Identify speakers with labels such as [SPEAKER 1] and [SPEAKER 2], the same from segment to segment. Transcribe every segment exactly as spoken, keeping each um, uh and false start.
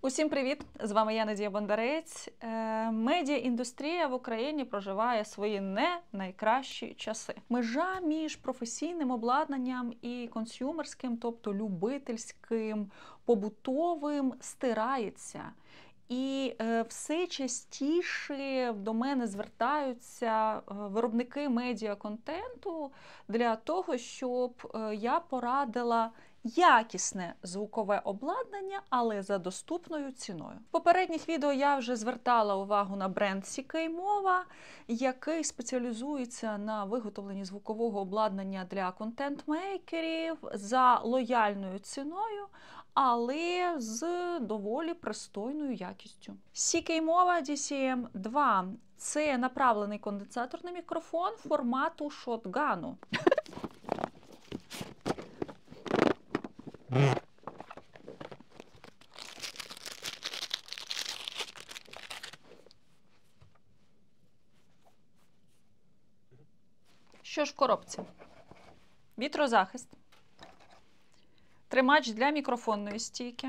[SPEAKER 1] Усім привіт! З вами я, Надія Бондарець. Медіаіндустрія в Україні проживає свої не найкращі часи. Межа між професійним обладнанням і консюмерським, тобто любительським, побутовим, стирається. І е, все частіше до мене звертаються виробники медіаконтенту для того, щоб е, я порадила якісне звукове обладнання, але за доступною ціною. В попередніх відео я вже звертала увагу на бренд сі кей Mova, який спеціалізується на виготовленні звукового обладнання для контент-мейкерів за лояльною ціною, але з доволі пристойною якістю. сі кей Mova ді сі ем два – це направлений конденсаторний мікрофон формату шотгану. Що ж в коробці? Вітрозахист, тримач для мікрофонної стійки,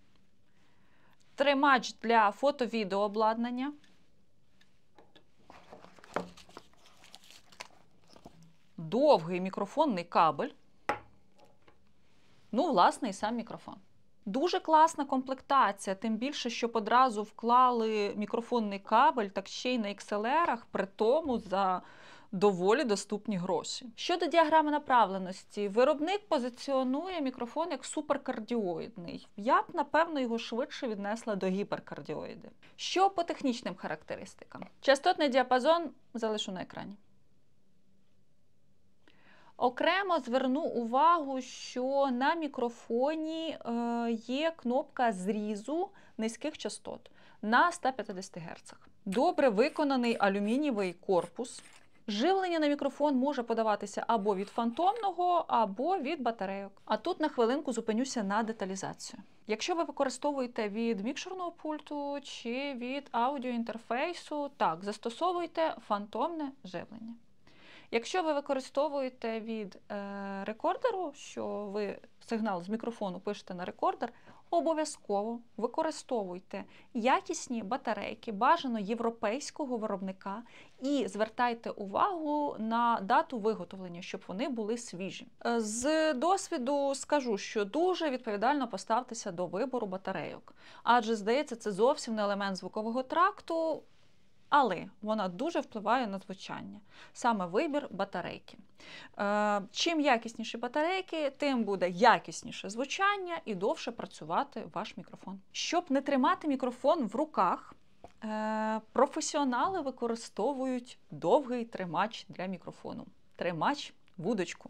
[SPEAKER 1] тримач для фото-відеообладнання, довгий мікрофонний кабель, ну, власне, і сам мікрофон. Дуже класна комплектація, тим більше, щоб одразу вклали мікрофонний кабель, так ще й на ікс ел ерах, при тому за доволі доступні гроші. Щодо діаграми направленості, виробник позиціонує мікрофон як суперкардіоїдний. Я б, напевно, його швидше віднесла до гіперкардіоїди. Що по технічним характеристикам? Частотний діапазон залишу на екрані. Окремо зверну увагу, що на мікрофоні е, є кнопка зрізу низьких частот на ста п'ятдесяти герцах. Добре виконаний алюмінієвий корпус. Живлення на мікрофон може подаватися або від фантомного, або від батарейок. А тут на хвилинку зупинюся на деталізацію. Якщо ви використовуєте від мікшерного пульту чи від аудіоінтерфейсу, так, застосовуйте фантомне живлення. Якщо ви використовуєте від е, рекордеру, що ви сигнал з мікрофону пишете на рекордер, обов'язково використовуйте якісні батарейки, бажано європейського виробника, і звертайте увагу на дату виготовлення, щоб вони були свіжі. З досвіду скажу, що дуже відповідально поставтеся до вибору батарейок, адже, здається, це зовсім не елемент звукового тракту, але вона дуже впливає на звучання. Саме вибір батарейки. Е, чим якісніші батарейки, тим буде якісніше звучання і довше працювати ваш мікрофон. Щоб не тримати мікрофон в руках, е, професіонали використовують довгий тримач для мікрофону. Тримач вудочку.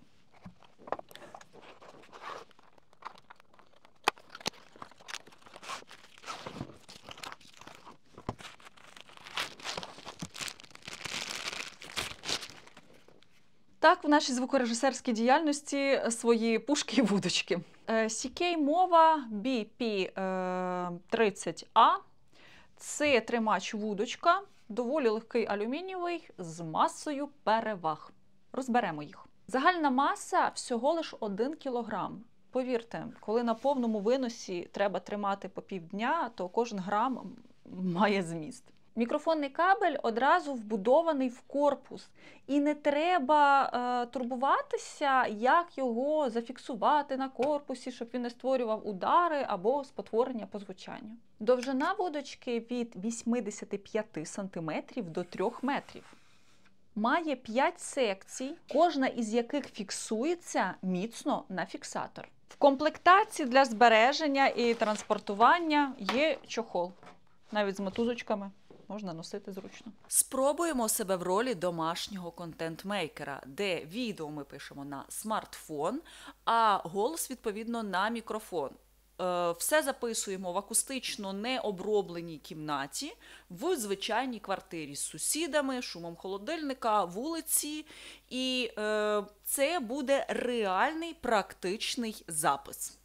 [SPEAKER 1] Так, в нашій звукорежисерській діяльності свої пушки і вудочки. сі кей Mova бі пі тридцять а – це тримач-вудочка, доволі легкий алюмінієвий з масою переваг. Розберемо їх. Загальна маса всього лиш один кілограм. Повірте, коли на повному виносі треба тримати по півдня, то кожен грам має зміст. Мікрофонний кабель одразу вбудований в корпус, і не треба е, турбуватися, як його зафіксувати на корпусі, щоб він не створював удари або спотворення по звучанню. Довжина вудочки від вісімдесяти п'яти сантиметрів до трьох метрів. Має п'ять секцій, кожна із яких фіксується міцно на фіксатор. В комплектації для збереження і транспортування є чохол, навіть з мотузочками. Можна носити зручно. Спробуємо себе в ролі домашнього контент-мейкера, де відео ми пишемо на смартфон, а голос, відповідно, на мікрофон. Все записуємо в акустично необробленій кімнаті, в звичайній квартирі з сусідами, шумом холодильника, вулиці. І це буде реальний практичний запис.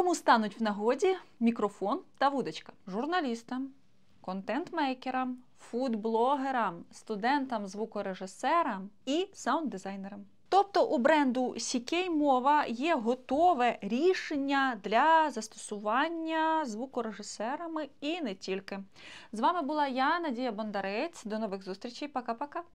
[SPEAKER 1] Кому стануть в нагоді мікрофон та вудочка? Журналістам, контент-мейкерам, фуд-блогерам, студентам, звукорежисерам і саунд-дизайнерам. Тобто у бренду сі кей Mova є готове рішення для застосування звукорежисерами і не тільки. З вами була я, Надія Бондарець. До нових зустрічей. Пока-пока.